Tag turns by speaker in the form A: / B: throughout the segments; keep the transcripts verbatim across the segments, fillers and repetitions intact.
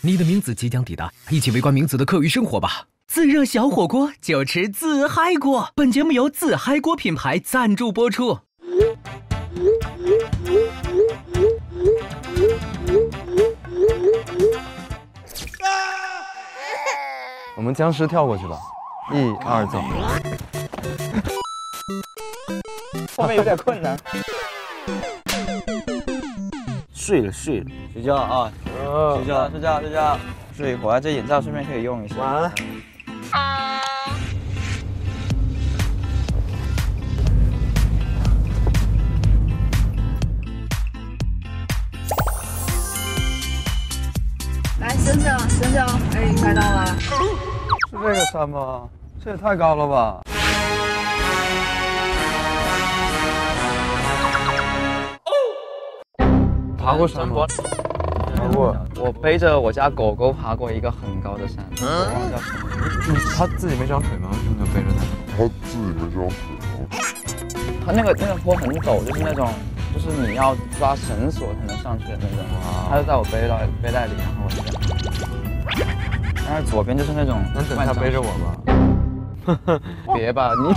A: 你的名字即将抵达，一起围观名字的课余生活吧。自热小火锅就吃自嗨锅，本节目由自嗨锅品牌赞助播出。
B: 我们僵尸跳过去吧，一二走。
C: 后面有点困难。睡了睡了，睡觉啊！睡觉睡觉睡觉，睡一会儿，这眼罩顺便可以用一下。晚安。
D: 来，醒醒醒醒！哎，快到了。
B: 是这个山吗？这也太高了吧！爬过山吗？爬过。
C: 我背着我家狗狗爬过一个很高的山，我忘了叫什么。
B: 你他自己没长腿吗？为什么要背着他？
E: 他自己没长腿吗？
C: 它那个那个坡很陡，就是那种，就是你要抓绳索才能上去的那种。他就在我背到背带里，然后我就这样。但是左边就是那种。
B: 那等他背着我
C: 吧。别吧，你。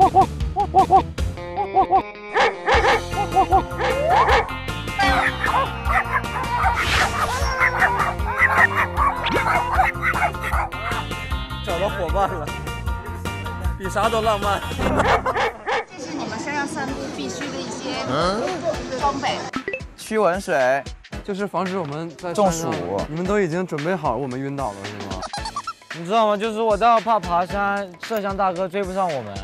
F: 找到伙伴了，比啥都浪漫。
D: 这是你们山上散步必须的一些装备。
C: 驱蚊水，
B: 就是防止我们在
C: 中暑。
B: 你们都已经准备好我们晕倒了是吗？
F: 你知道吗？就是我倒怕爬山，摄像大哥追不上我们。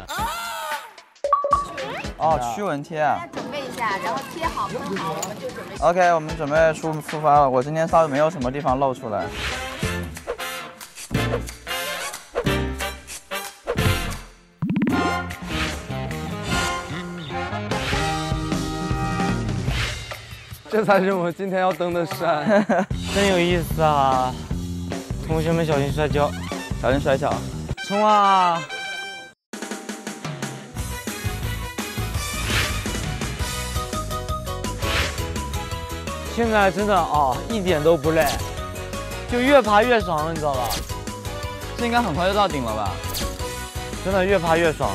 C: 哦，驱蚊贴啊！
D: 大家准备一下，然后贴好封好，我们就准备。
C: OK， 我们准备出出发了。我今天稍微没有什么地方露出来。
B: 这才是我们今天要登的山，
F: 真有意思啊！同学们小心摔跤，
C: 小心摔跤，
F: 冲啊！现在真的啊，一点都不累，就越爬越爽，你知道吧？
C: 这应该很快就到顶了吧？
F: 真的越爬越爽。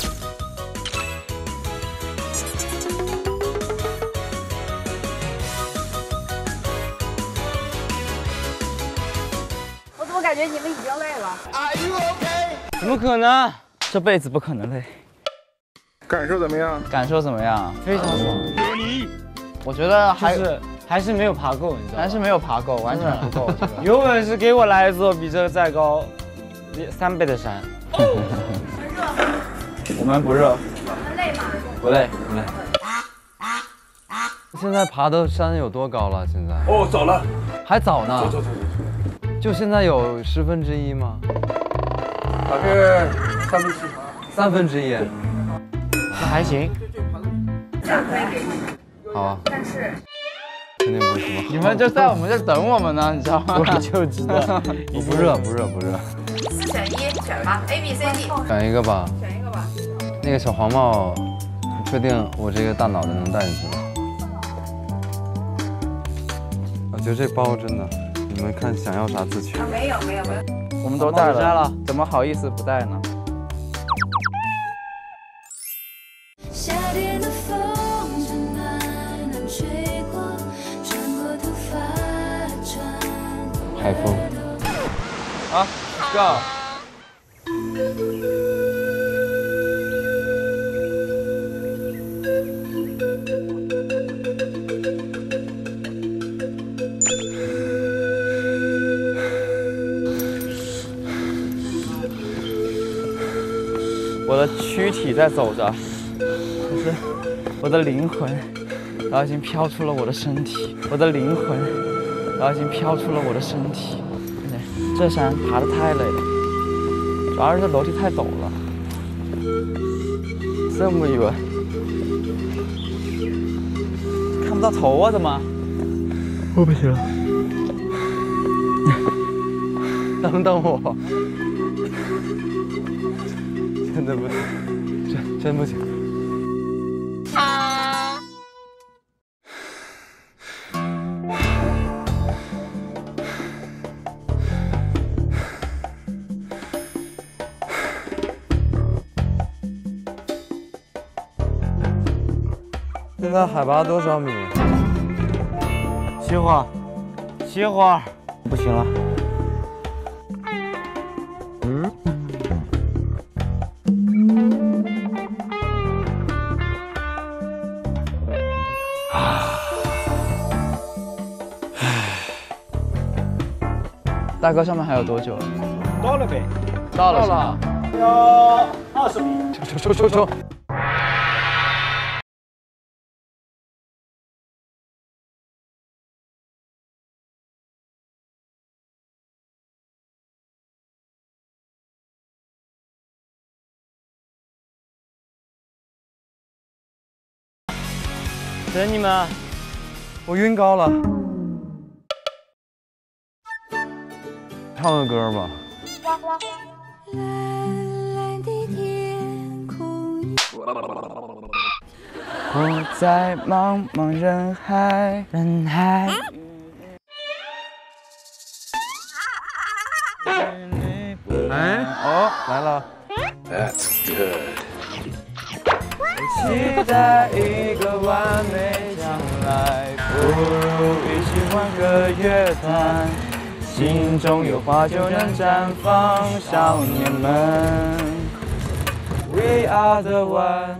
D: 我怎么感觉你们已经累了？
F: Are you okay？ 怎么可能？
C: 这辈子不可能累。
E: 感受怎么样？
C: 感受怎么样？
F: 非常爽。
E: 有你。
C: 我觉得还
F: 是。还是没有爬够，你知道吗？
C: 还是没有爬够，完全不够。
F: 有本事给我来一座比这个再高三倍的山。
C: 我们不热。
D: 我们累吗？
C: 不累，不累。
B: 现在爬的山有多高了？现在？
E: 哦，早了，
B: 还早呢。
E: 走走走走。
B: 就现在有十分之一吗？
E: 大概三分之一。
B: 三分之一。
F: 那还行。
B: 好啊。
D: 但是。
B: 肯定不是什么。
C: 你们就在我们这等我们呢，你知道吗？
F: 我就知道。
B: 我不热，不热，不热。
D: 四选一，选吧 ，A B C D。
B: 选一个吧。
D: 选一个吧。
B: 那个小黄帽，你确定我这个大脑袋能戴进去吗？我觉得这包真的，你们看想要啥自取。
D: 啊，没有没有没有。
C: 我们都戴了，怎么好意思不戴呢？
G: 夏天的风正暖暖吹过，穿过头发转。
B: 海风。
C: 啊 ，Go。我的躯体在走着，可是我的灵魂，然后已经飘出了我的身体。我的灵魂，然后已经飘出了我的身体。对，这山爬得太累了，主要是这楼梯太陡了，这么远，看不到头啊，怎么？
F: 我不行了，
B: 等等我。真的不行，真真不行。 现在海拔多少米？
F: 歇会儿，歇会儿，不行了。
B: 嗯。
C: 大哥，上面还有多久？
F: 到了呗。
C: 到了是吗？
F: 要二十米。
B: 抽抽抽抽！
F: 等你们。
B: 我晕高了。唱个歌吧。
C: 我在茫茫人海，人海。
B: 哎，哦，来了。
E: That's good。
C: 期待一个完美将来，不如一起换个乐团，心中有花就能绽放，少年们 ，We are the one。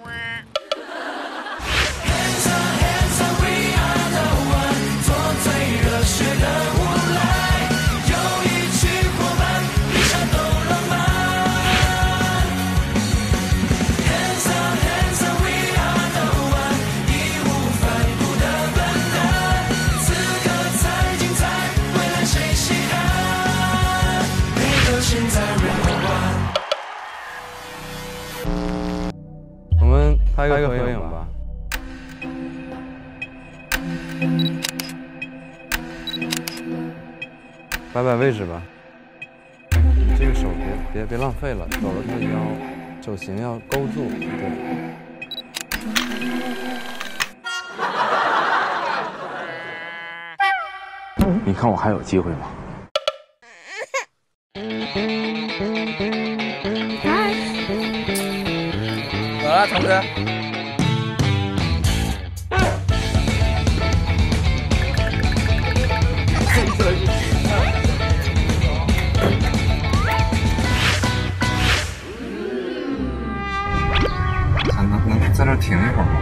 B: 我们拍个合影吧。摆摆位置吧。这个手别别别浪费了，抖了他的腰，手型要勾住。对。
H: 你看我还有机会吗？
C: 走了，童哥。
B: 咱能能在这停一会儿吗？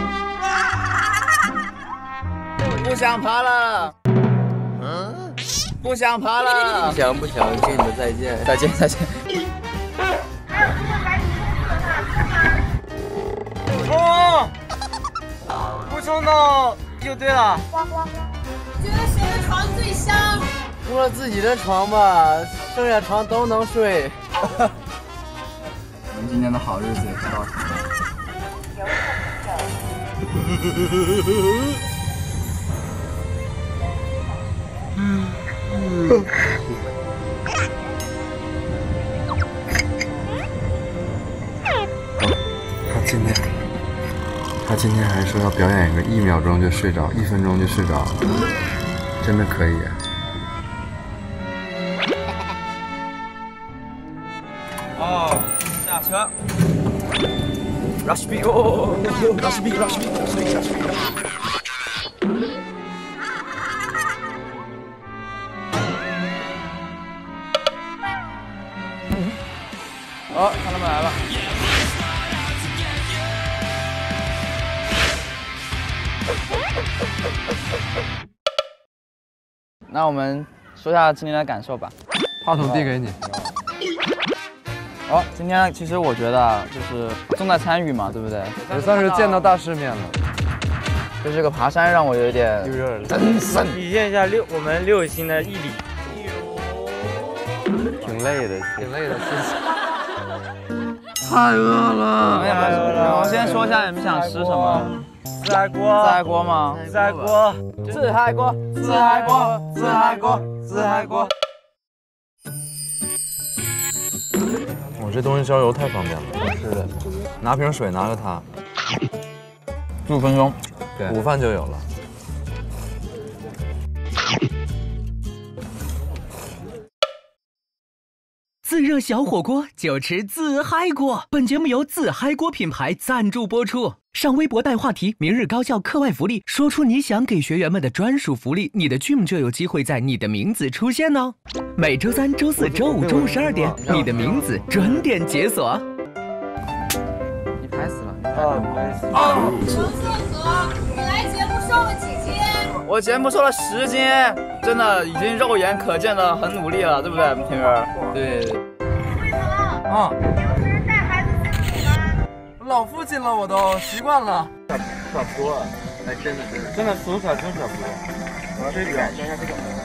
C: 不想爬了。嗯。不想爬了。
F: 不想不想，跟你们再见。
C: 再见再见。
F: 冲！不冲动就对了。
D: 觉得谁的床最香？
F: 除了自己的床吧，剩下床都能睡。
C: 我们今天的好日子也快到头了。
B: 他今天，他今天还说要表演一个一秒钟就睡着，一分钟就睡着，真的可以。
C: 哦，下车。Rush B 哦 ，Rush B Rush B Rush B Rush B。哦，看他们来了。那我们说一下今天的感受吧。
B: 话筒递给你。
C: 哦，今天其实我觉得就是重在参与嘛，对不对？
B: 也算是见到大世面了。
C: 就这个爬山让我有点
B: 有点
C: 真身，
F: 体现一下六我们六星的毅力。
B: 挺累的，挺累的事情。
C: 太饿了！太饿了！我先说一下你们想吃什么？
F: 自嗨锅。
C: 自嗨锅吗？
F: 自嗨锅。
C: 自嗨锅。自嗨锅。自嗨锅。自嗨锅。
B: 我这东西烧油太方便了。
C: 是的。
B: 拿瓶水，拿个它。
C: 十五分钟。
B: 对，午饭就有了。
A: 自热小火锅就吃自嗨锅。本节目由自嗨锅品牌赞助播出。上微博带话题“明日高校课外福利”，说出你想给学员们的专属福利，你的 Dream 就有机会在你的名字出现哦。每周三、周四周五中午十二点，你的名字准点解锁。
C: 你拍死了！
F: 啊，拍死了！
D: 王瑟和，你来节目瘦了几斤？
C: 我节目瘦了十斤，真的已经肉眼可见的很努力了，对不对，天哥？对。
D: 为什么？
C: 啊。
D: 就是带孩子自己吗？
C: 老父亲了，我都习惯了。
B: 差不多，哎，真的真的，
F: 真的手法真差不多。
B: 我这表现一下这个。